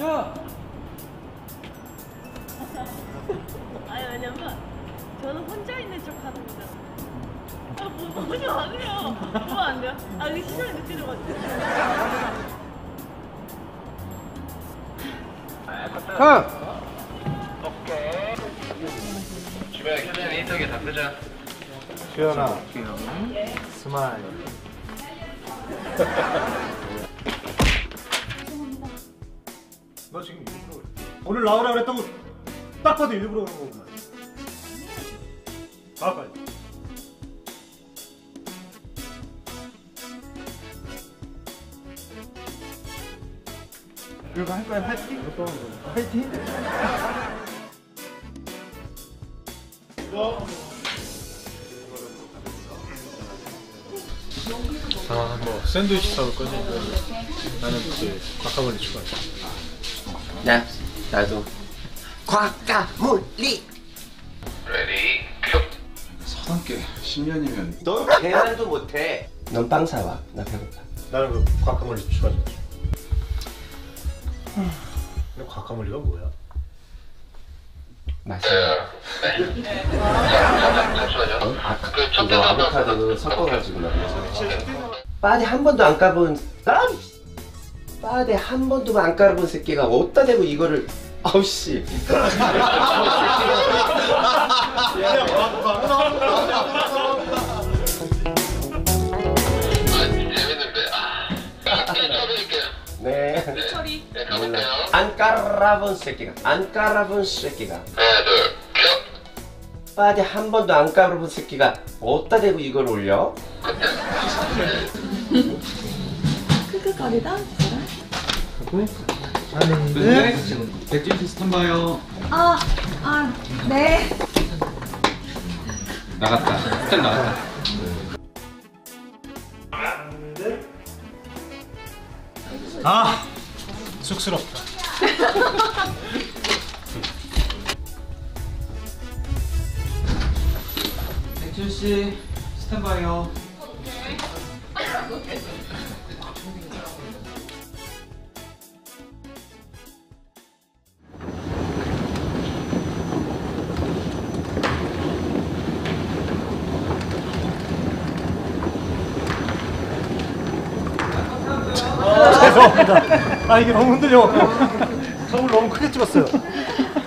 아니 왜냐면 저는 혼자 있는 척 하는 거잖아. 보지 마세요. 보면 안 돼요? 아 이게 시선이 느껴져가지고. 오케이. 주변에 켜진 인터뷰 다 끄자. 주연아, 스마일. 너 지금 일부러 그래. 오늘 나오라 그랬다고 딱 봐도 일부러 그런 거구나. 가 빨리. 이거 할 거야? 화이팅? 화이팅? 뭐 샌드위치 사올 거지? 나는 이제 과카몰리 추가해. 야, 나도 과카몰리. 레디 큐. 서당계 10년이면 너 계란도 못해. 넌 빵 사와. 나 배고파. 나는 그 과카몰리 추가해. 근데 과카몰리가 뭐야? 맛있어. 잠시만요. 그거 아보카도 섞어가지고 나. 바디 한 번도 안 까본 바디 한 번도 안 깔아본 새끼가 어디다 대고 이거를 아우 씨. 재밌는데. 쳐드릴게요. 네. 처리. 네, 가볼게요. 안 깔아본 새끼가 안 깔아본 새끼가 하나, 둘, 큐. 바디 한 번도 안 깔아본 새끼가 어디다 대고 이걸 올려? 크크거리다. 네? 백진씨 스탠바이요. 네. 나갔다. 스탠 나갔다. 아! 쑥스럽다. 백진씨 스탠바이요. 죄송합니다. 아 이게 너무 흔들려. 선물 너무 크게 찍었어요.